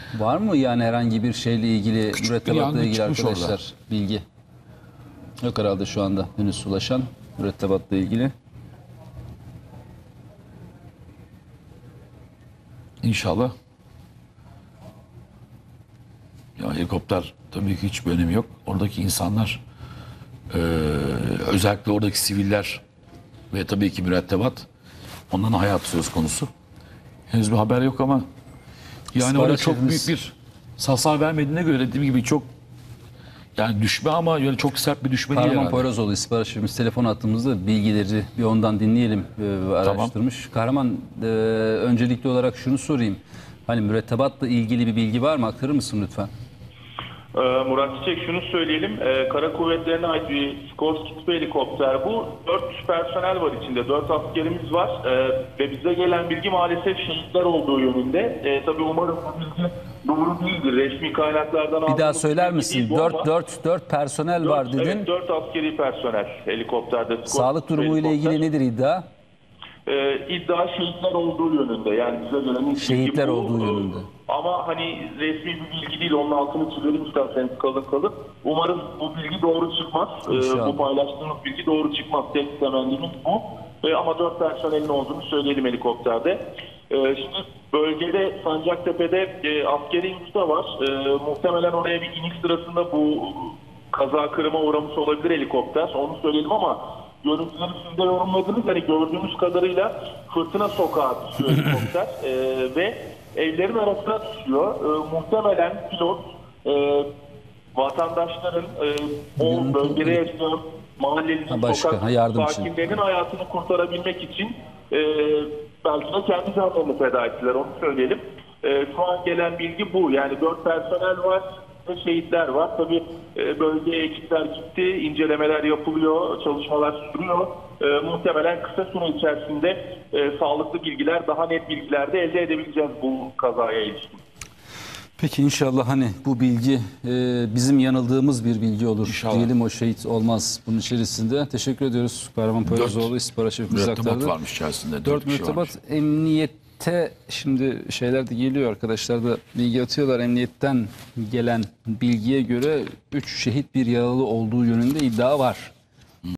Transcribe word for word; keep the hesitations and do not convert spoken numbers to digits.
Var mı yani herhangi bir şeyle ilgili, Küçük bir mürettebatla yangın ilgili çıkmış arkadaşlar orada. bilgi? Yok herhalde şu anda henüz ulaşan mürettebatla ilgili. İnşallah. Ya helikopter tabii ki hiçbir önemi yok. Oradaki insanlar, eee, özellikle oradaki siviller ve tabii ki mürettebat, onların hayatı söz konusu. Henüz bir haber yok ama yani İstihbarat orada çok şefimiz- büyük bir hasar vermediğine göre dediğim gibi çok yani düşme ama yani çok sert bir düşme değil Kahraman herhalde. Poyrazoğlu istihbarat şefimiz telefon attığımızda bilgileri bir ondan dinleyelim e, ve Tamam. araştırmış. Kahraman, e, öncelikli olarak şunu sorayım. Hani mürettebatla ilgili bir bilgi var mı? Aktarır mısın lütfen? Ee, Murat Çiçek, şunu söyleyelim. Ee, Kara Kuvvetleri'ne ait bir Skorsky tipi helikopter bu. Dört personel var içinde. Dört askerimiz var. Ee, ve bize gelen bilgi maalesef şehitler olduğu yönünde. Ee, tabii umarım bu bilgi doğru değildir. Resmi kaynaklardan Bir daha aldığımız söyler bilgi misin? değil bu ama dört dört dört personel dört- var dedin. Evet, dört askeri personel helikopterde. Skorsky Sağlık tipi durumu ile ilgili helikopter. nedir iddia? Ee, iddia şehitler olduğu yönünde. Yani bize gelen ilk Şehitler bilgi bu. olduğu Ee, yönünde. Ama hani resmi bir bilgi değil, onun altını çizelim isterseniz kalın kalın. Umarım bu bilgi doğru çıkmaz. Ee, İnşallah. bu paylaştığımız bilgi doğru çıkmaz. Tek temennimiz bu. Ee, ama dört personelin olduğunu söyleyelim helikopterde. Ee, şimdi bölgede Sancaktepe'de e, askeri usta var. Ee, muhtemelen oraya bir iniş sırasında bu kaza kırıma uğramış olabilir helikopter. Onu söyleyelim ama görüntüleri siz de yorumladınız. Hani gördüğümüz kadarıyla fırtına sokağa düşüyor helikopter. Ee, ve evlerin arasına düşüyor. Ee, muhtemelen pilot e, vatandaşların e, o bölgede yaşayan mahalleli Ha, başka, sokak ha, yardım için. sakinlerinin hayatını kurtarabilmek için e, belki de kendi canlarını feda ettiler, onu söyleyelim. E, şu an gelen bilgi bu. Yani dört personel var ve şehitler var. Tabii e, bölgeye ekipler gitti, incelemeler yapılıyor, çalışmalar sürüyor. E, muhtemelen kısa süre içerisinde e, sağlıklı bilgiler, daha net bilgiler de elde edebileceğiz bu kazaya ilişkin. Peki inşallah hani bu bilgi e, bizim yanıldığımız bir bilgi olur. İnşallah. Diyelim, o şehit olmaz bunun içerisinde. Teşekkür ediyoruz. Kahraman Poyrazoğlu istihbarat şefimiz Mürettebat aktardı. varmış içerisinde. Dört, Dört kişi mürettebat varmış. emniyette, şimdi şeyler de geliyor, arkadaşlar da bilgi atıyorlar. Emniyetten gelen bilgiye göre üç şehit bir yaralı olduğu yönünde iddia var.